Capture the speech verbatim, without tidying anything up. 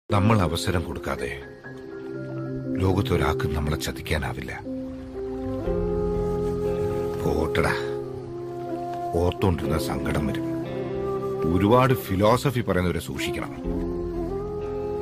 നമ്മൾ അവസരം കൊടുക്കാതെ ലോകത്തൊരാൾക്കും നമ്മളെ ചതിക്കാനാവില്ല. പോട്ടടാ, ഓർത്തോണ്ടിരുന്ന സങ്കടം വരും. ഒരുപാട് ഫിലോസഫി പറയുന്നവരെ സൂക്ഷിക്കണം.